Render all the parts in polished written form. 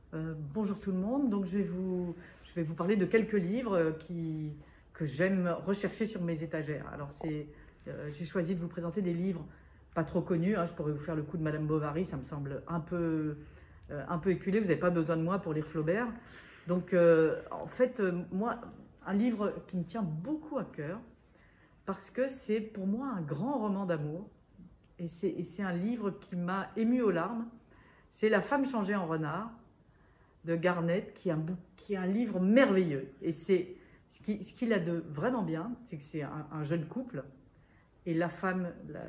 Bonjour tout le monde, donc je vais vous parler de quelques livres que j'aime rechercher sur mes étagères. Alors j'ai choisi de vous présenter des livres pas trop connus, hein. Je pourrais vous faire le coup de Madame Bovary, ça me semble un peu éculé, vous n'avez pas besoin de moi pour lire Flaubert. Donc en fait, moi, un livre qui me tient beaucoup à cœur, parce que c'est pour moi un grand roman d'amour, et c'est un livre qui m'a ému aux larmes, c'est La femme changée en renard, de Garnett, qui est un livre merveilleux. Et c'est ce qu'il a de vraiment bien, c'est que c'est un jeune couple, et la femme,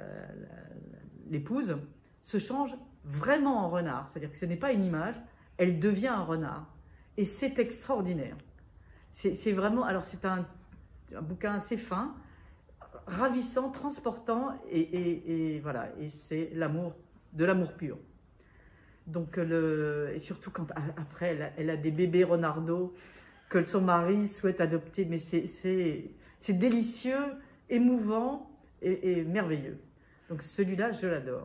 l'épouse, se change vraiment en renard. C'est-à-dire que ce n'est pas une image, elle devient un renard. Et c'est extraordinaire. C'est vraiment, alors c'est un bouquin assez fin, ravissant, transportant, et voilà, et c'est de l'amour pur. Donc, et surtout quand après, elle a des bébés renardeaux que son mari souhaite adopter, mais c'est délicieux, émouvant et merveilleux. Donc celui-là, je l'adore.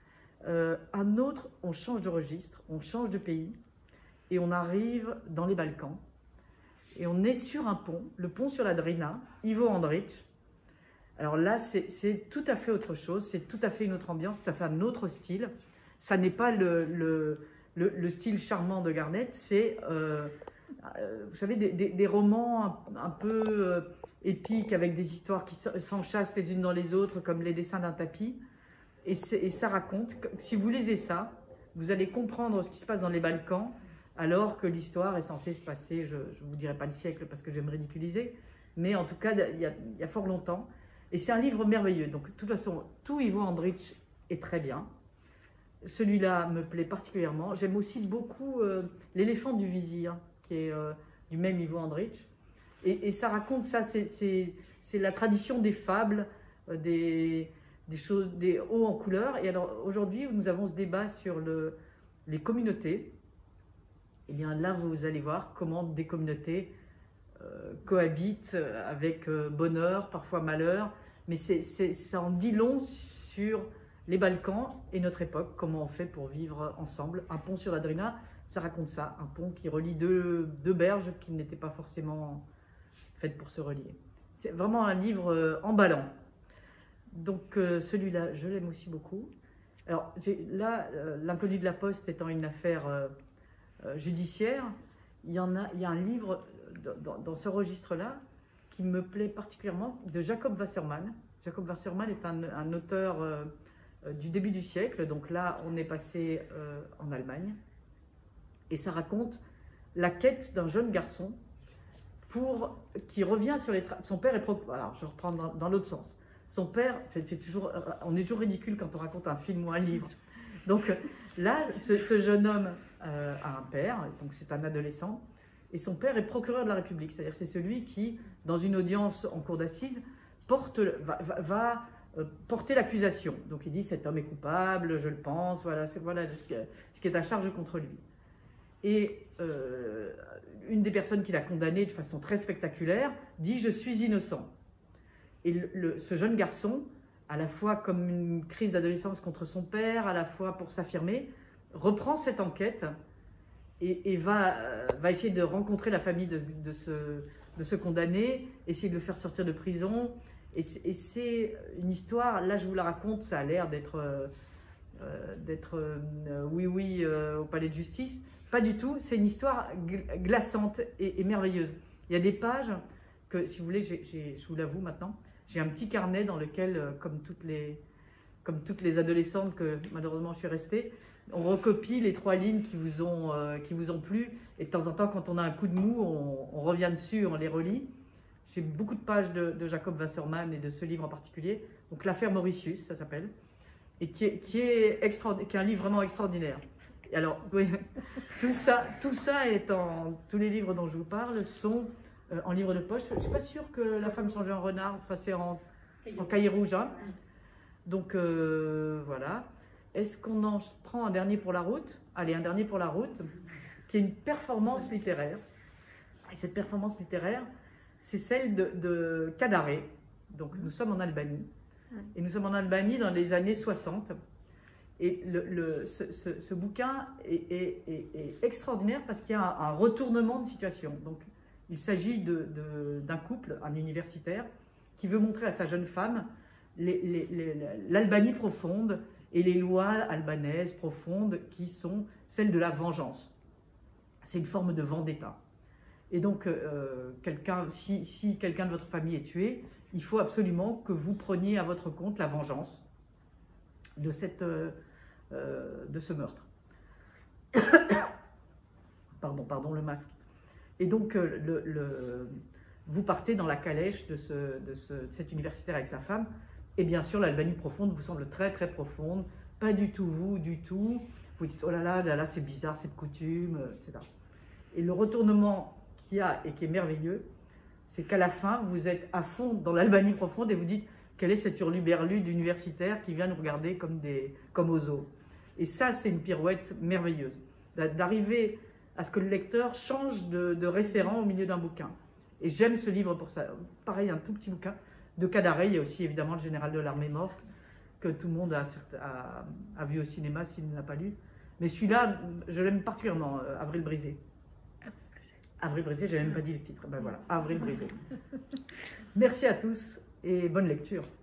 Un autre, on change de registre, on change de pays, et on arrive dans les Balkans, et on est sur un pont, le pont sur la Drina, Ivo Andrić. Alors là, c'est tout à fait autre chose, c'est tout à fait une autre ambiance, tout à fait un autre style. Ça n'est pas le style charmant de Garnett, c'est, vous savez, des romans un peu épiques, avec des histoires qui s'enchâssent les unes dans les autres, comme les dessins d'un tapis. Et ça raconte, si vous lisez ça, vous allez comprendre ce qui se passe dans les Balkans, alors que l'histoire est censée se passer, je ne vous dirai pas le siècle parce que je vais me ridiculiser, mais en tout cas, il y a fort longtemps. Et c'est un livre merveilleux. Donc, de toute façon, tout Ivo Andrić est très bien. Celui-là me plaît particulièrement. J'aime aussi beaucoup L'éléphant du vizir, qui est du même Ivo Andrić. Et ça raconte ça, c'est la tradition des fables, des hauts en couleur. Et alors aujourd'hui, nous avons ce débat sur les communautés. Et bien là, vous allez voir comment des communautés cohabitent avec bonheur, parfois malheur. Mais ça en dit long sur les Balkans et notre époque, comment on fait pour vivre ensemble. Un pont sur la Drina, ça raconte ça, un pont qui relie deux berges qui n'étaient pas forcément faites pour se relier. C'est vraiment un livre emballant. Donc celui-là, je l'aime aussi beaucoup. Alors là, L'inconnu de la Poste étant une affaire judiciaire, il y a un livre dans ce registre-là qui me plaît particulièrement, de Jacob Wassermann. Jacob Wassermann est un auteur du début du siècle, donc là on est passé en Allemagne, et ça raconte la quête d'un jeune garçon qui revient sur son père est alors je reprends dans l'autre sens. Son père, on est toujours ridicule quand on raconte un film ou un livre. Donc là, ce jeune homme a un père, donc c'est un adolescent, et son père est procureur de la République, c'est-à-dire c'est celui qui, dans une audience en cour d'assises, va porter l'accusation. Donc il dit cet homme est coupable, je le pense, voilà ce qui est à charge contre lui. Et une des personnes qui l'a condamné de façon très spectaculaire dit je suis innocent. Et ce jeune garçon, à la fois comme une crise d'adolescence contre son père, à la fois pour s'affirmer, reprend cette enquête et va essayer de rencontrer la famille de ce condamné, essayer de le faire sortir de prison. Et c'est une histoire, là je vous la raconte, ça a l'air d'être oui au palais de justice. Pas du tout, c'est une histoire glaçante et merveilleuse. Il y a des pages que, si vous voulez, je vous l'avoue maintenant, j'ai un petit carnet dans lequel, comme toutes les adolescentes que malheureusement je suis restée, on recopie les 3 lignes qui vous ont plu, et de temps en temps, quand on a un coup de mou, on revient dessus, on les relit. J'ai beaucoup de pages de Jacob Wassermann et de ce livre en particulier, donc L'affaire Mauritius, ça s'appelle, et qui est un livre vraiment extraordinaire. Et alors, oui, tout ça tous les livres dont je vous parle sont en livre de poche. Je ne suis pas sûre que La femme changée en renard passait en cahier rouge. Hein. Donc voilà. Est-ce qu'on en prend un dernier pour la route? Allez, un dernier pour la route, qui est une performance littéraire. Et cette performance littéraire, c'est celle de Cadare. Donc nous sommes en Albanie. Et nous sommes en Albanie dans les années 60. Et ce bouquin est extraordinaire parce qu'il y a un retournement de situation. Donc, il s'agit d'un couple, un universitaire, qui veut montrer à sa jeune femme l'Albanie profonde et les lois albanaises profondes qui sont celles de la vengeance. C'est une forme de vendetta. Et donc, si quelqu'un de votre famille est tué, il faut absolument que vous preniez à votre compte la vengeance de ce meurtre. Pardon, le masque. Et donc, vous partez dans la calèche de cet universitaire avec sa femme, et bien sûr, l'Albanie profonde vous semble très très profonde, pas du tout vous, du tout. Vous dites, oh là là, c'est bizarre, cette coutume, etc. Et le retournement qu'il y a et qui est merveilleux, c'est qu'à la fin, vous êtes à fond dans l'Albanie profonde et vous dites, quel est cet hurluberlu d'universitaire qui vient nous regarder comme aux zoo. Et ça, c'est une pirouette merveilleuse, d'arriver à ce que le lecteur change de référent au milieu d'un bouquin. Et j'aime ce livre pour ça. Pareil, un tout petit bouquin de Cadaret. Il y a aussi évidemment Le Général de l'Armée morte, que tout le monde a vu au cinéma s'il ne l'a pas lu. Mais celui-là, je l'aime particulièrement, Avril brisé. Avril brisé, je n'ai même pas dit le titre. Ben voilà, Avril brisé. Merci à tous et bonne lecture.